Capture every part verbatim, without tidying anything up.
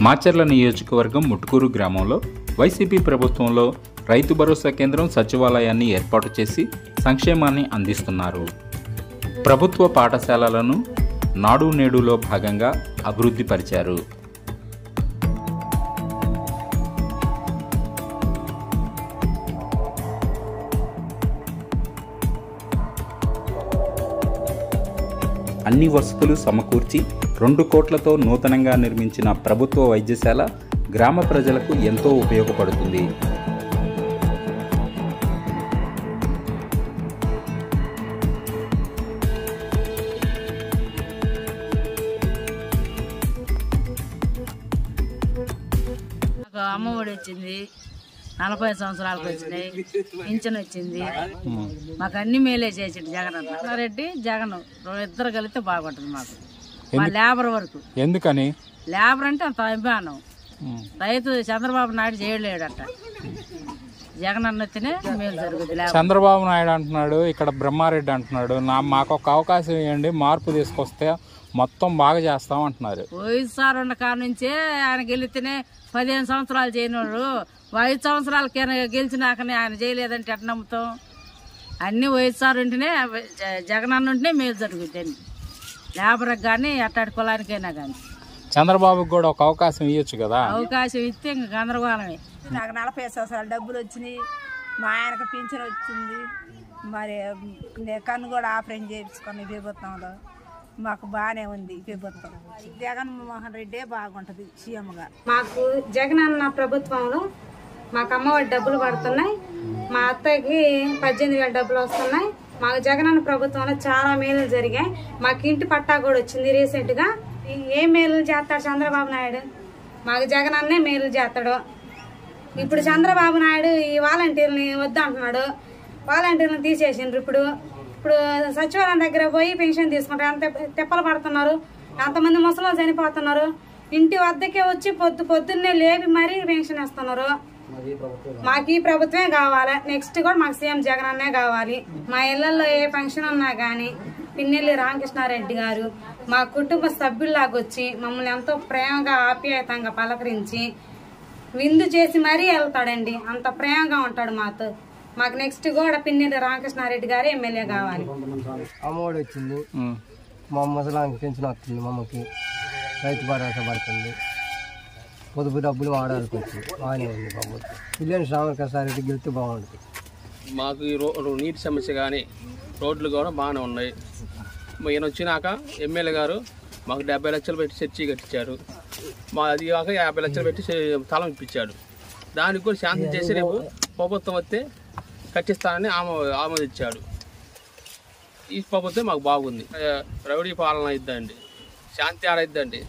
మాచర్ల నియోజకవర్గం ముట్కూరు గ్రామంలో వైసీపీ ప్రభుత్వంలో రైతు భరోసా కేంద్రం సచివాలయాన్ని ఏర్పాటు చేసి సంక్షేమాన్ని అందిస్తున్నారు. ప్రభుత్వ పాఠశాలలను నాడు నేడులో భాగంగా అభివృద్ధి పరిచారు. అన్ని వసతులు సమకూర్చి రెండు కోట్లతో నూతనంగా నిర్మించిన ప్రభుత్వ వైద్యశాల గ్రామ ప్రజలకు ఎంతో ఉపయోగపడుతుంది. అమ్మఒడి వచ్చింది, నలభై సంవత్సరాలకు వచ్చినాయి, పింఛన్ వచ్చింది. మాకు అన్ని మేలే చేసాడు జగన్ అన్న. రెడ్డి జగన్ ఇద్దరు కలిస్తే బాగుంటుంది మాకు, మా లేబర్ వరకు. ఎందుకని? లేబర్ అంటే అంత అభిమానం. రైతు చంద్రబాబు నాయుడు చేయలేడట, జగన్ అన్నతేనే మేలు జరుగుతుంది. చంద్రబాబు నాయుడు అంటున్నాడు, ఇక్కడ బ్రహ్మారెడ్డి అంటున్నాడు, నా మాకు ఒక అవకాశం ఇవ్వండి, మార్పు తీసుకొస్తే మొత్తం బాగా చేస్తాం అంటున్నారు. వైఎస్ఆర్ ఉన్న కాడ నుంచే ఆయన గెలిస్తేనే పదిహేను సంవత్సరాలు చేయనోడు, ఐదు సంవత్సరాలకి గెలిచినాకనే ఆయన చేయలేదంటే ఎట్లా నమ్ముతాం? అన్ని వైఎస్ఆర్ ఉంటేనే జగన్ అన్న ఉంటేనే మేలు జరుగుతుంది, లేబర్కి కానీ అట్టాడి కులానికైనా కానీ. చంద్రబాబుకి కూడా ఒక అవకాశం ఇవ్వచ్చు కదా. అవకాశం ఇస్తే ఇంకా గందరగోళమే. నాకు నలభై సంవత్సరాలు డబ్బులు వచ్చినాయి, మా ఆయనకు పింఛన్ వచ్చింది, మరి కన్ను కూడా ఆపరేషన్ చేయించుకుని ప్రభుత్వంలో మాకు బాగానే ఉంది. ప్రభుత్వం జగన్మోహన్ రెడ్డి బాగుంటుంది సీఎంగా. మాకు జగన్ అన్న ప్రభుత్వంలో మాకు అమ్మఒడి డబ్బులు పడుతున్నాయి, మా అత్తయ్యకి పద్దెనిమిది వేల డబ్బులు వస్తున్నాయి. మాకు జగన్ అన్న ప్రభుత్వంలో చాలా మేలు జరిగాయి. మాకు ఇంటి పట్టా కూడా వచ్చింది రీసెంట్ గా. ఏ మేలు చేస్తాడు చంద్రబాబు నాయుడు? మాకు జగన్ అన్నే మేలు చేస్తాడు. ఇప్పుడు చంద్రబాబు నాయుడు ఈ వాలంటీర్ని వద్దంటున్నాడు, వాలంటీర్ని తీసేసిండ్రు. ఇప్పుడు ఇప్పుడు సచివాలయం దగ్గర పోయి పెన్షన్ తీసుకుంటారు, ఎంత తిప్పలు పడుతున్నారు, ఎంతమంది ముసలు చనిపోతున్నారు. ఇంటి వద్దకే వచ్చి పొద్దు పొద్దున్నే లేపి మరీ పెన్షన్ ఇస్తున్నారు. మాకు ఈ ప్రభుత్వమే కావాలి, నెక్స్ట్ కూడా మాకు సీఎం జగన్ అన్నే కావాలి. మా ఇళ్లలో ఏ ఫంక్షన్ ఉన్నా కానీ పిన్నెల్లి రామకృష్ణారెడ్డి గారు మా కుటుంబ సభ్యుల్లాగా వచ్చి మమ్మల్ని ఎంతో ప్రేమగా ఆప్యాయతంగా పలకరించి విందు చేసి మరీ వెళ్తాడండి, అంత ప్రేమగా ఉంటాడు మాతో. మాకు నెక్స్ట్ కూడా పిన్నెల్లి రామకృష్ణారెడ్డి గారు ఎమ్మెల్యే కావాలి. అమ్మఒడి వచ్చింది, మా ముసలానికి పెన్షన్ వస్తుంది, మా అమ్మకి రైతు భరోసా పడుతుంది, పొదుపు డబ్బులు వాడాల్సి వచ్చింది, బాగానే ఉంది. బాబు పిల్లని శ్రావణకృష్ణారెడ్డి గెలిస్తే బాగుంటుంది. మాకు ఈ రో నీటి సమస్య కానీ రోడ్లు కూడా బాగానే ఉన్నాయి. ఈయన వచ్చినాక ఎమ్మెల్యే గారు మాకు డెబ్బై లక్షలు పెట్టి చర్చి కట్టించారు. మా అది కాక యాభై లక్షలు పెట్టి తలం ఇప్పించాడు. దానికి కూడా శాంతి చేసి రేపు ప్రభుత్వం వస్తే కట్టిస్తానని ఆమో ఆమోదించాడు. ఈ ప్రభుత్వం మాకు బాగుంది. రౌడీ పాలన ఇద్దండి, శాంతి ఆడయిద్దండి.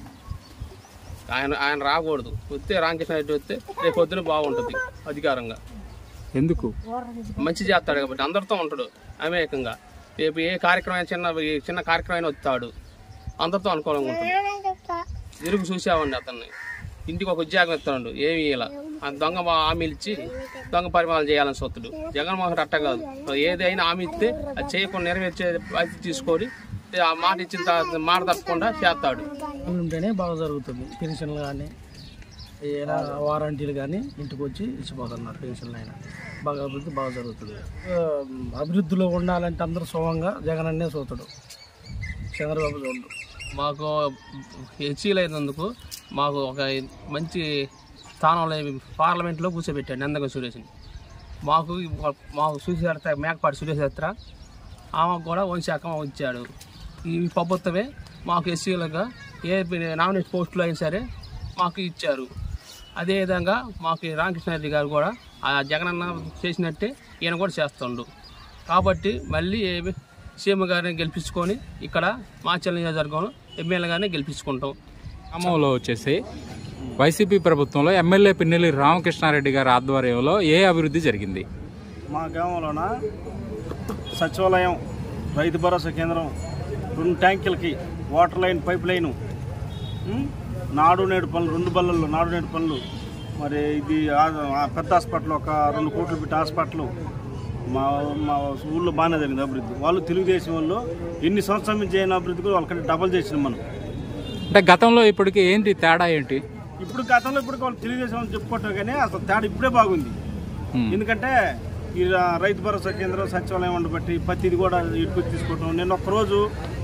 ఆయన ఆయన రాకూడదు, వస్తే రామకృష్ణ రెడ్డి వస్తే రేపు పొద్దున బాగుంటుంది అధికారంగా. ఎందుకు? మంచి చేస్తాడు కాబట్టి అందరితో ఉంటాడు అమేకంగా. రేపు ఏ కార్యక్రమం చిన్న చిన్న కార్యక్రమం వస్తాడు, అందరితో అనుకూలంగా ఉంటుంది. ఎరుగు చూసామండి అతన్ని, ఇంటికి ఒక ఉద్యోగం ఇస్తాడు, ఏమి ఇలా దొంగ హామీలు ఇచ్చి దొంగ పరిమాణాలు చేయాలని సొత్తుడు. జగన్మోహన్ రెడ్డి అట్ట కాదు, ఏదైనా హామీ ఇస్తే అది చేయకుండా నెరవేర్చే బాధ్యత తీసుకొని ఆ మాట ఇచ్చిన తర్వాత మాట తప్పకుండా చేస్తాడు. ఉంటేనే బాగా జరుగుతుంది. పెన్షన్లు కానీ ఏదైనా వారంటీలు కానీ ఇంటికి వచ్చి ఇచ్చిపోతున్నారు. పెన్షన్లు అయినా బాగా అభివృద్ధి బాగా జరుగుతుంది. అభివృద్ధిలో ఉండాలంటే అందరూ సుఖంగా జగన్ అన్నే చూస్తాడు, చంద్రబాబు చూడు. మాకు హెచ్సీలు అయినందుకు మాకు ఒక మంచి స్థానంలో పార్లమెంట్లో కూర్చోబెట్టాడు నందగ సురేష్ని. మాకు మాకు సురేష్ మేకపాటి సురేష్ యాత్ర ఆమెకు కూడా వంశాఖం ఇచ్చాడు. ఈ ప్రభుత్వమే మాకు ఎస్సీలుగా ఏ నామినేట్ పోస్టులు అయినా సరే మాకు ఇచ్చారు. అదేవిధంగా మాకు రామకృష్ణారెడ్డి గారు కూడా ఆ జగనన్న చేసినట్టే ఈయన కూడా చేస్తుండు. కాబట్టి మళ్ళీ సీఎం గారిని గెలిపించుకొని ఇక్కడ మాచర్ల నియోజకవర్గంలో ఎమ్మెల్యే గారిని గెలిపించుకుంటాం. గ్రామంలో వచ్చేసి వైసీపీ ప్రభుత్వంలో ఎమ్మెల్యే పిన్నెల్లి రామకృష్ణారెడ్డి గారి ఆధ్వర్యంలో ఏ అభివృద్ధి జరిగింది? మా గ్రామంలోన సచివాలయం, రైతు భరోసా కేంద్రం, రెండు ట్యాంకులకి water line, pipe line, Nadu Nedu పనులు, రెండు బల్లలు నాడు నేడు పనులు, మరి ఇది పెద్ద హాస్పిటల్ ఒక రెండు కోట్లు పెట్టి హాస్పిటల్ మా మా ఊళ్ళో బాగానే జరిగింది అభివృద్ధి. వాళ్ళు తెలుగుదేశం వాళ్ళు ఎన్ని సంవత్సరాల నుంచి అయిన అభివృద్ధి కూడా వాళ్ళకంటే డబల్ చేసినాం మనం. అంటే గతంలో ఇప్పటికి ఏంటి తేడా ఏంటి? ఇప్పుడు గతంలో ఇప్పుడు వాళ్ళు తెలుగుదేశం చెప్పుకోవటం కానీ అసలు తేడా ఇప్పుడే బాగుంది. ఎందుకంటే ఈ రైతు భరోసా కేంద్రం సచివాలయం ఉండబట్టి ప్రతిది కూడా ఇటుకు తీసుకోవటం. నేను ఒక్కరోజు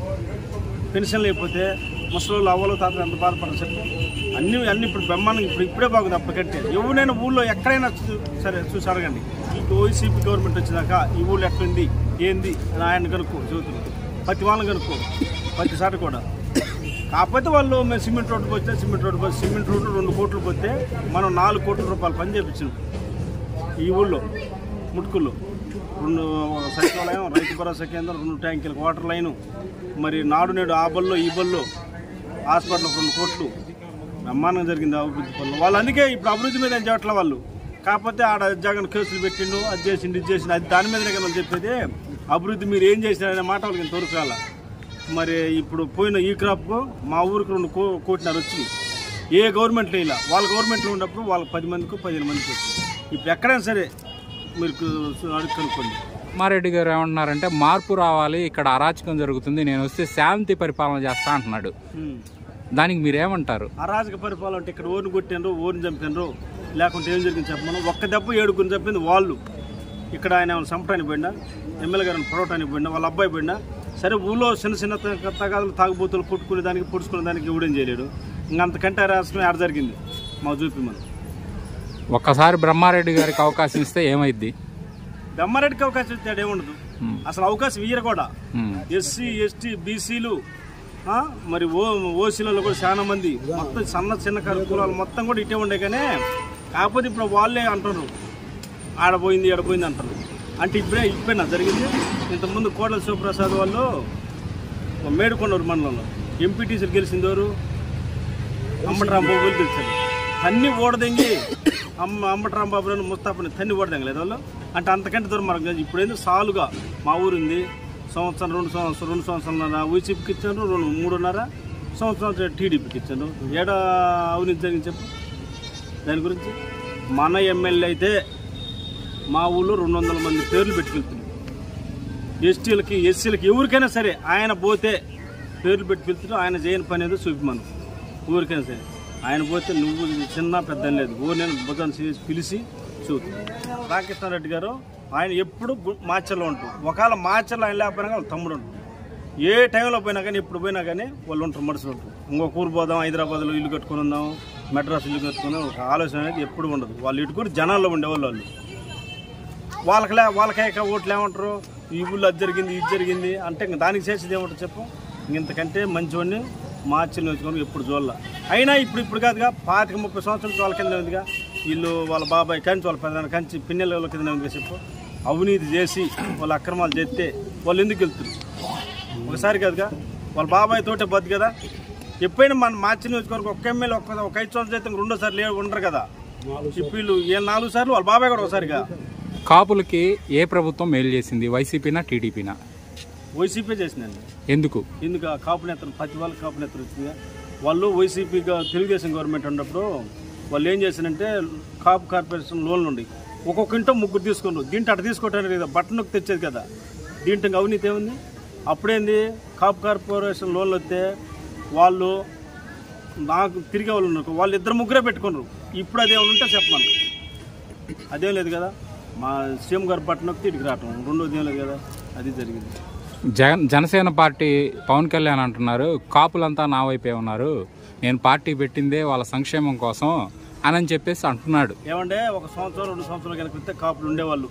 పెన్షన్ లేకపోతే ముసలు అవ్వలు తాతలు ఎంత బాధపడరు చెప్పు. అన్ని అన్ని ఇప్పుడు బ్రహ్మాండం ఇప్పుడు ఇప్పుడే బాగుంది. అప్పటికంటే ఎవరైనా ఊళ్ళో ఎక్కడైనా సరే చూసి అడగండి. వైసీపీ గవర్నమెంట్ వచ్చినాక ఈ ఊళ్ళో ఎట్లుంది ఏంది అని ఆయన కనుక్కో చదువుతుంది. ప్రతి వాళ్ళని కనుక్కో ప్రతిసారి కూడా. కాకపోతే వాళ్ళు మేము సిమెంట్ రోడ్డుకి వస్తే సిమెంట్ రోడ్డుకి వస్తే సిమెంట్ రోడ్డు రెండు కోట్లు పోతే మనం నాలుగు కోట్ల రూపాయలు పని చేయించాం ఈ ఊళ్ళో ముట్టుకుల్లో. రెండు సచివాలయం, రైతు భరోసా కేంద్రం, రెండు ట్యాంకులకు వాటర్ లైను, మరి నాడు నేడు ఆ బల్లో ఈ బల్లో, హాస్పిటల్ రెండు కోట్లు బ్రహ్మాండంగా జరిగింది అభివృద్ధి పనులు. వాళ్ళు అందుకే ఇప్పుడు అభివృద్ధి మీద ఏం చేయట్లే వాళ్ళు. కాకపోతే ఆడ జగన్ కేసులు పెట్టిండు, అది చేసిండు, ఇది చేసిండు, అది దాని మీదనే కదా చెప్పేది. అభివృద్ధి మీరు ఏం చేసినారనే మాట వాళ్ళకి ఇంత వరకు రాల. మరి ఇప్పుడు పోయిన ఈ క్రాప్కు మా ఊరికి రెండు కో కోటిన్నర వచ్చింది. ఏ గవర్నమెంట్లో ఇలా వాళ్ళ గవర్నమెంట్లో ఉన్నప్పుడు వాళ్ళకి పది మందికి పదిహేను మందికి వచ్చింది. ఇప్పుడు ఎక్కడైనా సరే మీరు అడుగు కనుక్కోండి. బ్రహ్మారెడ్డి గారు ఏమంటున్నారంటే మార్పు రావాలి, ఇక్కడ అరాచకం జరుగుతుంది, నేను వస్తే శాంతి పరిపాలన చేస్తా అంటున్నాడు. దానికి మీరేమంటారు? అరాజక పరిపాలన అంటే ఇక్కడ ఓరిని కొట్టినరు, ఓరిని చంపినరు, లేకుంటే ఏం జరిగింది చెప్పమను. ఒక్క దెబ్బ ఏడుగురిని చెప్పింది వాళ్ళు. ఇక్కడ ఆయన చంపడానికి పోయినా, ఎమ్మెల్యే గారిని పొడవటానికి పోయినా, వాళ్ళ అబ్బాయి పోయినా సరే. ఊళ్ళో చిన్న చిన్న తగాదులు తాగుబోతులు కొట్టుకునే దానికి పొడుచుకునే దానికి ఇవ్వడం చేయలేడు. ఇంకంతకంటే రాష్ట్రం ఆడ జరిగింది మాకు చూపి. మనం ఒక్కసారి బ్రహ్మారెడ్డి గారికి అవకాశం ఇస్తే ఏమైద్ది? బ్రహ్మారెడ్డికి అవకాశం ఇస్తే ఏముండదు అసలు. అవకాశం ఇయ్యరు కూడా. ఎస్సీ ఎస్టీ బీసీలు మరి ఓ ఓసీలలో కూడా చాలా మంది మొత్తం సన్న చిన్న కులాలు మొత్తం కూడా ఇటే ఉండే. కానీ కాకపోతే ఇప్పుడు వాళ్ళే అంటారు ఆడపోయింది ఆడపోయింది అంటారు. అంటే ఇప్పుడే ఇప్పుడేనా జరిగింది. ఇంతకుముందు కోడల శివప్రసాద్ వాళ్ళు మేడుకొండూరు మండలంలో ఎంపీటీసీలు గెలిచిందోరు అంబటి రాంబాబు గెలిచారు. అన్ని ఓడదెంగి అమ్మ అంబటి రాంబాబు ముస్తాఫని తన్ని ఓడదెంగలేదు వాళ్ళు. అంటే అంతకంటే దూరం మనకు ఇప్పుడు ఏంది సాలుగా మా ఊరింది. సంవత్సరం రెండు సంవత్సరం రెండు సంవత్సరాల వైసీపీకి ఇచ్చారు, రెండు మూడున్నర సంవత్సరం టీడీపీకి ఇచ్చారు. ఏడా అవినీతి జరిగింది చెప్పు దాని గురించి. మన ఎమ్మెల్యే అయితే మా ఊళ్ళో రెండు వందల మంది పేర్లు పెట్టుకెళ్తుంది. ఎస్టీలకి ఎస్సీలకి ఎవరికైనా సరే ఆయన పోతే పేర్లు పెట్టి వెళ్తున్నాడు. ఆయన చేయని పని ఏదో చూపిమను ఊరికైనా సరే. ఆయన పోతే నువ్వు చిన్న పెద్ద లేదు, ఊరు నేను భుజాన్ని చేసి పిలిచి చూపుతాను. రామకృష్ణారెడ్డి గారు ఆయన ఎప్పుడు మాచర్లో ఉంటారు. ఒకవేళ మాచర్లో ఆయన లేకపోయినా వాళ్ళ తమ్ముడు ఉంటారు. ఏ టైంలో పోయినా కానీ ఎప్పుడు పోయినా కానీ వాళ్ళు ఉంటారు, మనుషులు ఉంటారు. ఇంకొక ఊరు పోదాం, హైదరాబాద్లో ఇల్లు కట్టుకుని ఉందాం, మెడ్రాస్ ఇల్లు కట్టుకుందాం ఒక ఆలోచన అనేది ఎప్పుడు ఉండదు. వాళ్ళు ఇటు కూడా జనాల్లో ఉండేవాళ్ళు. వాళ్ళు వాళ్ళకి లే వాళ్ళకే ఓట్లు ఏమంటారు, ఈ ఊళ్ళో అది జరిగింది ఇది జరిగింది అంటే ఇంక దానికి చేసేది ఏమంటారు చెప్పు. ఇంతకంటే మంచివాడిని మార్చిని వచ్చుకొని ఎప్పుడు చూడాల. అయినా ఇప్పుడు ఇప్పుడు కాదుగా పాతిక ముప్పై సంవత్సరాలు వాళ్ళ కింద ఉందిగా. వీళ్ళు వాళ్ళ బాబాయ్ కంచి వాళ్ళ పెద్ద కంచి పిన్నెల కింద ఉందిగా చెప్పు. అవినీతి చేసి వాళ్ళ అక్రమాలు చేస్తే వాళ్ళు ఎందుకు వెళ్తారు? ఒకసారి కాదుగా వాళ్ళ బాబాయ్ తోటే బద్దు కదా. ఎప్పుడైనా మన మార్చి నియోజకవర్గం ఒక్క ఎమ్మెల్యే ఒక్క ఒక ఐదు సంవత్సరాలు అయితే రెండోసారి లేవు ఉండరు కదా. ఇప్పుడు వీళ్ళు ఏ నాలుగు సార్లు వాళ్ళ బాబాయ్ కూడా ఒకసారిగా. కాపులకి ఏ ప్రభుత్వం మేలు చేసింది, వైసీపీనా టీడీపీనా? వైసీపీ చేసిందండి. ఎందుకు? ఎందుకు కాపు నేతలు ప్రతి వాళ్ళకి కాపు నేతలు వచ్చింది. వాళ్ళు వైసీపీగా తెలుగుదేశం గవర్నమెంట్ ఉన్నప్పుడు వాళ్ళు ఏం చేశారంటే కాపు కార్పొరేషన్ లోన్లు ఉండి ఒక్కొక్క ఇంట్లో ముగ్గురు తీసుకున్నారు. దీంట్లో అటు తీసుకోవటానికి కదా బట్టనొక్కి తెచ్చేది కదా. దీంట్లో అవినీతి ఏముంది? అప్పుడేంది కాపు కార్పొరేషన్ లోన్లు వస్తే వాళ్ళు నాకు తిరిగే వాళ్ళు ఉన్నారు, వాళ్ళు ఇద్దరు ముగ్గురే పెట్టుకున్నారు. ఇప్పుడు అదేమైనా ఉంటే చెప్పమను. అదేం లేదు కదా. మా సీఎం గారు పట్టణకి తిరిగి రావటం రెండోది ఏం లేదు కదా. అది జరిగింది. జగన్ జనసేన పార్టీ పవన్ కళ్యాణ్ అంటున్నారు కాపులంతా నా వైపే ఉన్నారు, నేను పార్టీ పెట్టిందే వాళ్ళ సంక్షేమం కోసం అని చెప్పేసి అంటున్నాడు. ఏమంటే ఒక సంవత్సరం రెండు సంవత్సరాల కనుక వస్తే కాపులు ఉండేవాళ్ళు.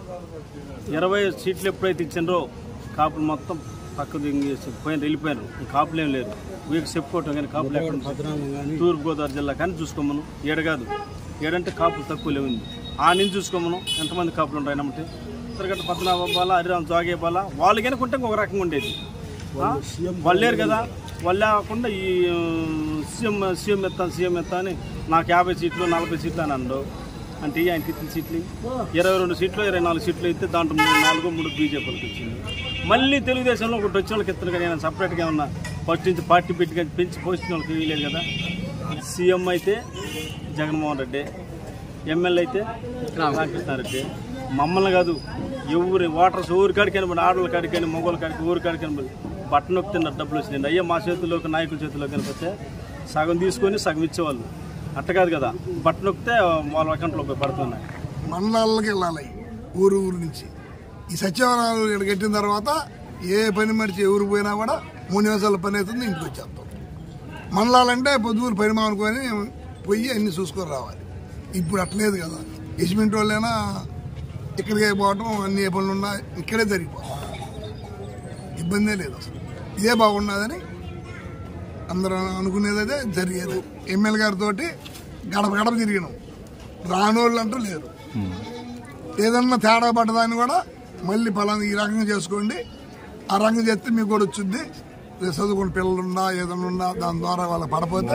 ఇరవై సీట్లు ఎప్పుడైతే ఇచ్చిండ్రో కాపులు మొత్తం పక్క పోయిన వెళ్ళిపోయారు. కాపులు ఏం లేరు. వీరికి చెప్పుకోవటం కానీ కాపులు ఎక్కడ తూర్పుగోదావరి జిల్లా కానీ చూసుకోమను. ఏడు కాదు ఏడంటే కాపులు తక్కువ లేవుంది. ఆ నుంచి చూసుకోమను ఎంతమంది కాపులు ఉంటాయి నమ్మటి. ఉత్తరగట్ట పద్మనాభ బాల, హరిరామ్ జోగే బాల వాళ్ళు కనుకుంటే ఒక రకంగా ఉండేది. వాళ్ళు లేరు కదా. వాళ్ళు లేకుండా ఈ సీఎం సీఎం ఎత్తాను సీఎం ఎత్తా అని నాకు యాభై సీట్లు నలభై సీట్లు అని అన్నాడు. అంటే ఆయనకి ఇచ్చిన సీట్లు ఇరవై రెండు సీట్లు ఇరవై నాలుగు సీట్లు అయితే దాంట్లో మూడు నాలుగు మూడు బీజేపీలకు వచ్చింది. మళ్ళీ తెలుగుదేశంలో ఒకటి వచ్చిన వాళ్ళకి ఇస్తారు కానీ నేను సపరేట్గా ఉన్నా ఫస్ట్ నుంచి పార్టీ పెట్టి పెంచి పోసిన వాళ్ళకి వీలేదు కదా. సీఎం అయితే జగన్మోహన్ రెడ్డి, ఎమ్మెల్యే అయితే రామకృష్ణారెడ్డి. మమ్మల్ని కాదు ఎవరి ఓటర్స్ ఊరి కాడికైనా పడి ఆడల కాడికైనా మొగోళ్ళ కాడికి ఊరి కాడికైనా పడి బట్టనొక్కి తిన్న డబ్బులు వచ్చినాయి. అయ్యా మా చేతుల్లోకి నాయకుల చేతుల్లోకి కనిపిస్తే సగం తీసుకొని సగం ఇచ్చేవాళ్ళు. అట్ట కాదు కదా, బట్టలు నొక్కితే వాళ్ళ అకౌంట్లో పడుతున్నాయి. మండలాలకి వెళ్ళాలి ఊరు ఊరు నుంచి. ఈ సచివాలయాలు ఇక్కడ కట్టిన తర్వాత ఏ పని మనిషి ఎవరు పోయినా కూడా మూడు నిమిషాల పని అవుతుంది, ఇంటికి వచ్చేస్తాం. మండలాలంటే పొద్దుూరు పరిమాణం అనుకొని పోయి అన్ని చూసుకొని రావాలి. ఇప్పుడు అట్లేదు కదా, ఎస్మెంట్ వాళ్ళైనా ఇక్కడికే పోవటం, అన్ని ఏ పనులు ఉన్నా ఇక్కడే జరిగిపోతాం, ఇబ్బందే లేదు అసలు. ఇదే బాగున్నదని అందరూ అనుకునేది అదే జరిగేది. ఎమ్మెల్యే గారితో గడప గడప తిరిగినాం, రానోళ్ళు అంటూ లేరు. ఏదన్నా తేడా పడ్డదాన్ని కూడా మళ్ళీ పలానా ఈ రకంగా చేసుకోండి, ఆ రకంగా చేస్తే మీకు కూడా వచ్చింది, చదువుకున్న పిల్లలున్నా ఏదన్నా ఉన్నా దాని ద్వారా వాళ్ళకి పడపోతే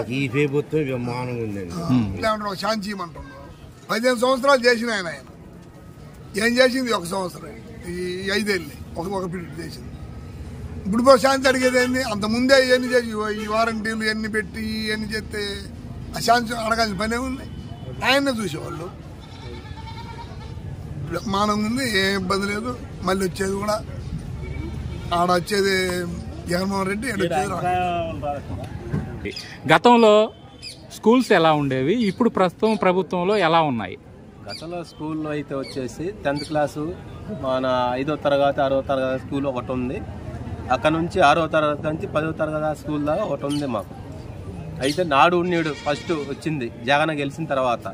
లేకుంటే ఒక శాంతి చేయమంటున్నాం. పదిహేను సంవత్సరాలు చేసిన ఆయన ఆయన ఏం చేసింది ఒక సంవత్సరం, ఈ ఐదేళ్ళని ఒక ఒక పీరియడ్ చేసింది. ఇప్పుడు కూడా శాంతి అడిగేది ఏంది, అంత ముందే ఇవన్నీ చేసి ఈ వారంటీలు ఇవన్నీ పెట్టి ఇవన్నీ చేస్తే ఆ శాంతి అడగాల్సిన పనే ఉంది. ఆయన్నే చూసేవాళ్ళు. మానం ఉంది, ఏం ఇబ్బంది లేదు. మళ్ళీ వచ్చేది కూడా ఆడ వచ్చేది జగన్మోహన్ రెడ్డి. గతంలో స్కూల్స్ ఎలా ఉండేవి, ఇప్పుడు ప్రస్తుతం ప్రభుత్వంలో ఎలా ఉన్నాయి? గతంలో స్కూల్లో అయితే వచ్చేసి టెన్త్ క్లాసు మన ఐదో తరగతి ఆరో తరగతి స్కూల్ ఒకటి ఉంది. అక్కడ నుంచి ఆరో తరగతి నుంచి పదో తరగతి స్కూల్ దాకా ఒకటి ఉంది మాకు. అయితే నాడు నేడు ఫస్ట్ వచ్చింది జగన్ గెలిచిన తర్వాత.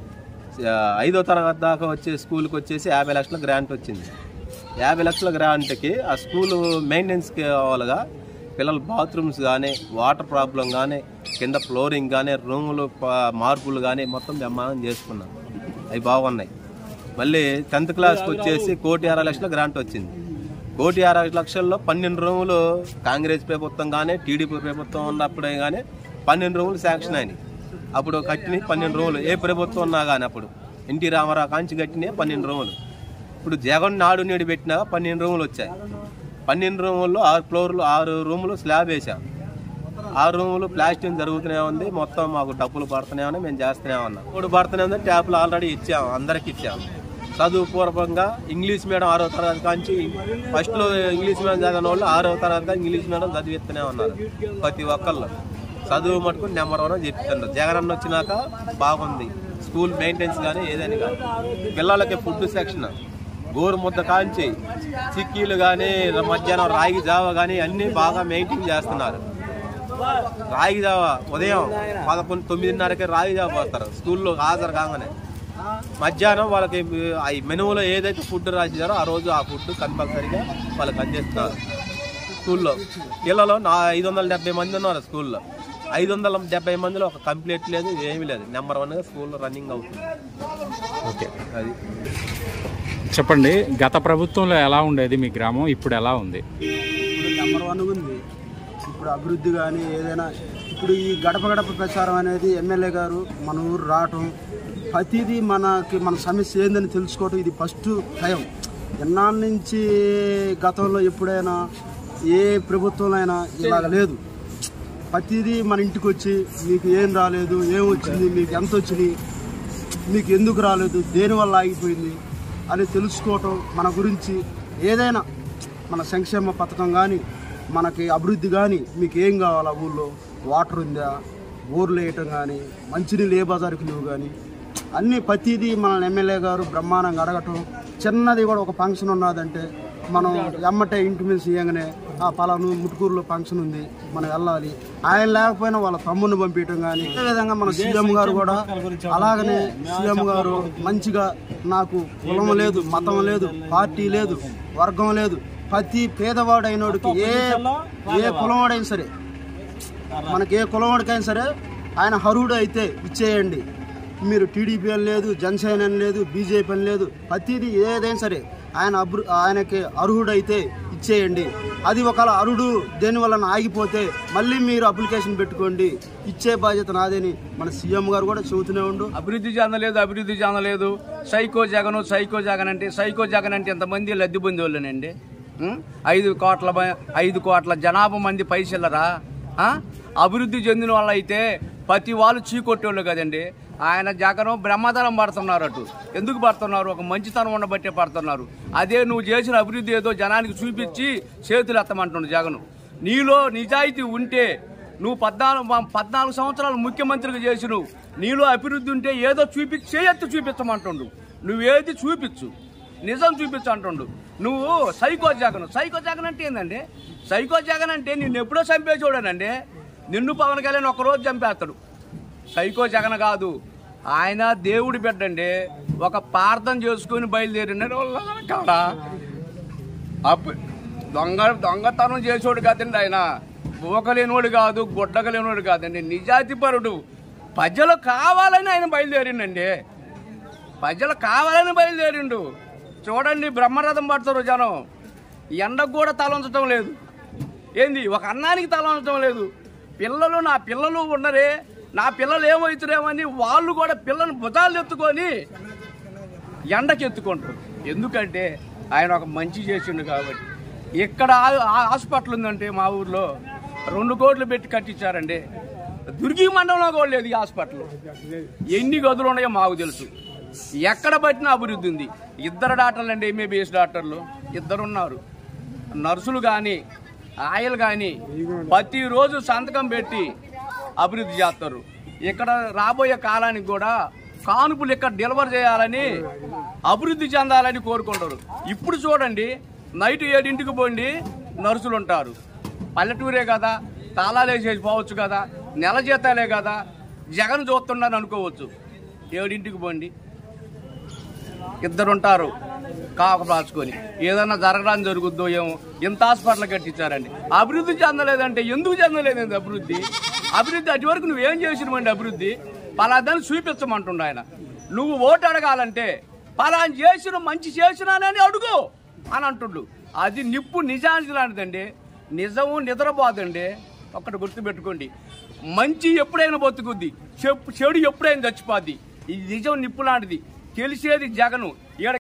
ఐదో తరగతి దాకా వచ్చే స్కూల్కి వచ్చేసి యాభై లక్షల గ్రాంట్ వచ్చింది. యాభై లక్షల గ్రాంట్కి ఆ స్కూలు మెయింటెనెన్స్కి కావాలిగా పిల్లల బాత్రూమ్స్ కానీ, వాటర్ ప్రాబ్లం కానీ, కింద ఫ్లోరింగ్ కానీ, రూములు మార్పులు కానీ మొత్తం నిర్మాణం చేసుకున్నాం. అవి బాగున్నాయి. మళ్ళీ టెన్త్ క్లాస్కి వచ్చేసి కోటి అరవై లక్షల గ్రాంట్ వచ్చింది. కోటి అరవై లక్షల్లో పన్నెండు రూములు కాంగ్రెస్ ప్రభుత్వం కానీ, టీడీపీ ప్రభుత్వం ఉన్నప్పుడే కానీ పన్నెండు రూములు శాంక్షన్ అయినాయి. అప్పుడు కట్టినవి పన్నెండు రూములు, ఏ ప్రభుత్వం ఉన్నా కానీ అప్పుడు ఎన్టీ రామారావు కాంచి కట్టినవి పన్నెండు రూములు. ఇప్పుడు జగన్ నాడు నేడు పెట్టినా పన్నెండు రూములు వచ్చాయి. పన్నెండు రూముల్లో ఆరు ఫ్లోర్లు ఆరు రూములు స్లాబ్ వేసాం. ఆరు రూములు ప్లాస్టింగ్ జరుగుతూనే ఉంది. మొత్తం మాకు డబ్బులు పడుతూనే ఉన్నాయి, మేము చేస్తూనే ఉన్నాం. ఇప్పుడు పడుతూనే ఉంది. ట్యాపులు ఆల్రెడీ ఇచ్చాము, అందరికి ఇచ్చాము. చదువుపూర్వకంగా ఇంగ్లీష్ మీడియం ఆరో తరగతి కాంచి ఫస్ట్లో ఇంగ్లీష్ మీడియం చదివిన వాళ్ళు ఆరో తరగతి ఇంగ్లీష్ మీడియం చదివిస్తూనే ఉన్నారు. ప్రతి ఒక్కళ్ళు చదువు మటుకు నెంబర్ వన్ చెప్తున్నారు. జగన్ అన్న వచ్చినాక బాగుంది స్కూల్ మెయింటెనెన్స్ కానీ ఏదైనా కానీ. పిల్లలకి ఫుడ్ సెక్షన్ గోరు ముద్ద కాంచి చిక్కీలు కానీ, మధ్యాహ్నం రాగి జావ కానీ అన్నీ బాగా మెయింటైన్ చేస్తున్నారు. రాగి జావ ఉదయం పదకొండు తొమ్మిదిన్నరకి రాగి జావ పోస్తారు స్కూల్లో హాజరు కాగానే. మధ్యాహ్నం వాళ్ళకి ఈ మెనువులో ఏదైతే ఫుడ్ రాసినారో ఆ రోజు ఆ ఫుడ్ కంపల్సరీగా వాళ్ళకి అందిస్తున్నారు. స్కూల్లో పిల్లలు నా ఐదు వందల డెబ్బై మంది ఉన్నారు స్కూల్లో. ఐదు వందల డెబ్బై మందిలో ఒక కంప్లీట్ లేదు, ఏమీ లేదు. నెంబర్ వన్గా స్కూల్లో రన్నింగ్ అవుతుంది. ఓకే, అది చెప్పండి. గత ప్రభుత్వంలో ఎలా ఉండేది మీ గ్రామం, ఇప్పుడు ఎలా ఉంది? ఇప్పుడు నెంబర్ వన్ ఉంది. ఇప్పుడు అభివృద్ధి కానీ ఏదైనా ఇప్పుడు ఈ గడప గడప ప్రచారం అనేది ఎమ్మెల్యే గారు మన ఊరు రావటం, ప్రతిదీ మనకి మన సమస్య ఏందని తెలుసుకోవటం ఇది ఫస్ట్ టైం. ఎన్నాళ్ళ నుంచి గతంలో ఎప్పుడైనా ఏ ప్రభుత్వంలో అయినా ఇలాగ లేదు. ప్రతిదీ మన ఇంటికి వచ్చి మీకు ఏం రాలేదు, ఏం వచ్చింది, మీకు ఎంత వచ్చింది, మీకు ఎందుకు రాలేదు, దేనివల్ల ఆగిపోయింది అని తెలుసుకోవటం, మన గురించి ఏదైనా మన సంక్షేమ పథకం కానీ మనకి అభివృద్ధి కానీ మీకు ఏం కావాలా, ఊళ్ళో వాటర్ ఉందా, బోర్లు వేయటం కానీ, మంచినీళ్ళు ఏ బజారుకి లేవు కానీ అన్నీ ప్రతిదీ మన ఎమ్మెల్యే గారు బ్రహ్మాండంగా అడగటం. చిన్నది కూడా ఒక ఫంక్షన్ ఉన్నదంటే మనం ఎమ్మటే ఇంటి మీద ఇయ్యగానే ఆ పలాను ముటుకూరులో ఫంక్షన్ ఉంది మనం వెళ్ళాలి. ఆయన లేకపోయినా వాళ్ళ తమ్ముడిని పంపించడం కానీ. అదేవిధంగా మన సీఎం గారు కూడా అలాగనే సీఎం గారు మంచిగా నాకు కులం లేదు, మతం లేదు, పార్టీ లేదు, వర్గం లేదు, ప్రతి పేదవాడైనోడికి ఏ ఏ కులవాడైనా సరే, మనకి ఏ కులవాడికైనా సరే ఆయన అర్హుడు అయితే ఇచ్చేయండి. మీరు టీడీపీ అని లేదు, జనసేన అని లేదు, బీజేపీ అని లేదు, ప్రతిదీ ఏదైనా సరే ఆయన అభి ఆయనకి అర్హుడైతే ఇచ్చేయండి. అది ఒకవేళ అర్హుడు దేనివల్ల ఆగిపోతే మళ్ళీ మీరు అప్లికేషన్ పెట్టుకోండి, ఇచ్చే బాధ్యత నాదేని మన సీఎం గారు కూడా చెబుతూనే ఉండు. అభివృద్ధి చెందలేదు, అభివృద్ధి చెందలేదు, సైకో జగన్ సైకో జగన్ అంటే సైకో జగన్ అంటే ఎంతమంది లబ్ధి పొందే వాళ్ళనండి. ఐదు కోట్ల ఐదు కోట్ల జనాభా మంది పైసలరా. అభివృద్ధి చెందిన వాళ్ళు అయితే ప్రతి వాళ్ళు చీకొట్టేవాళ్ళు కదండి. ఆయన జగన్ బ్రహ్మతరం పడుతున్నారు. అటు ఎందుకు పడుతున్నారు? ఒక మంచితనం ఉండబట్టే పడుతున్నారు. అదే నువ్వు చేసిన అభివృద్ధి ఏదో జనానికి చూపించి చేతులు ఎత్తమంటున్నాడు జగన్. నీలో నిజాయితీ ఉంటే నువ్వు పద్నాలుగు పద్నాలుగు సంవత్సరాలు ముఖ్యమంత్రిగా చేసి నువ్వు నీలో అభివృద్ధి ఉంటే ఏదో చూపి చేయెత్తి చూపించమంటుండు. నువ్వేది చూపించు, నిజం చూపించు అంటుండు. నువ్వు సైకో జగన్. సైకో జగన్ అంటే ఏందండి? సైకో జగన్ అంటే నిన్ను ఎప్పుడో చంపే చూడనండి. నిన్ను పవన్ కళ్యాణ్ ఒకరోజు చంపేస్తాడు. సైకో జగన్ కాదు, ఆయన దేవుడి బిడ్డండి. ఒక ప్రార్థన చేసుకుని బయలుదేరిన కాడా అప్పు దొంగ దొంగతనం చేసేవాడు కాదండి. ఆయన బూకలేనివాడు కాదు, గుడ్డగలేనివాడు కాదండి, నిజాతిపరుడు. ప్రజలు కావాలని ఆయన బయలుదేరిండండి. ప్రజలు కావాలని బయలుదేరిండు. చూడండి, బ్రహ్మరథం పడతారు జనం. ఎండకు కూడా తల ఉంచడం లేదు. ఏంది, ఒక అన్నానికి తల ఉంచడం లేదు. పిల్లలు నా పిల్లలు ఉండరే, నా పిల్లలు ఏమవుతారేమని వాళ్ళు కూడా పిల్లల్ని భుజాలు ఎత్తుకొని ఎండకి ఎత్తుకుంటారు. ఎందుకంటే ఆయన ఒక మంచి చేసిండు కాబట్టి. ఇక్కడ హాస్పిటల్ ఉందంటే మా ఊర్లో రెండు కోట్లు పెట్టి కట్టించారండి. దుర్గి మండలంలో కూడా లేదు ఈ హాస్పిటల్. ఎన్ని గదులు ఉన్నాయో మాకు తెలుసు. ఎక్కడ పట్టిన అభివృద్ధి ఉంది. ఇద్దరు డాక్టర్లు అండి, ఎంబీబీఎస్ డాక్టర్లు ఇద్దరున్నారు. నర్సులు కానీ ఆయలు కానీ ప్రతిరోజు సంతకం పెట్టి అభివృద్ధి చేస్తారు. ఇక్కడ రాబోయే కాలానికి కూడా కానుపులు ఇక్కడ డెలివర్ చేయాలని, అభివృద్ధి చెందాలని కోరుకుంటారు. ఇప్పుడు చూడండి, నైట్ ఏడింటికి పోండి నర్సులు ఉంటారు. పల్లెటూరే కదా, తాళాలు వేసేసి పోవచ్చు కదా, నెల జీతాలే కదా, జగన్ చూస్తున్నాను అనుకోవచ్చు. ఏడింటికి పోండి ఇద్దరు ఉంటారు కాక రాసుకొని. ఏదన్నా జరగడానికి జరుగుద్దో ఏమో. ఇంత హాస్పిటల్ కట్టించారండి. అభివృద్ధి చెందలేదంటే ఎందుకు చెందలేదండి అభివృద్ధి? అభివృద్ధి అటు వరకు నువ్వేం చేసినవండి అభివృద్ధి? పలాదాన్ని చూపించమంటుండ ఆయన. నువ్వు ఓటు అడగాలంటే పలాని చేసిన మంచి చేసినానని అడుగు అని అంటుండు. అది నిప్పు నిజానికి లాంటిదండి. నిజము నిద్రపోదండి. ఒక్కటి గుర్తుపెట్టుకోండి, మంచి ఎప్పుడైనా బతుకుద్ది, చెడు ఎప్పుడైనా చచ్చిపోద్ది. ఇది నిజం నిప్పు లాంటిది. తెలిసేది జగను.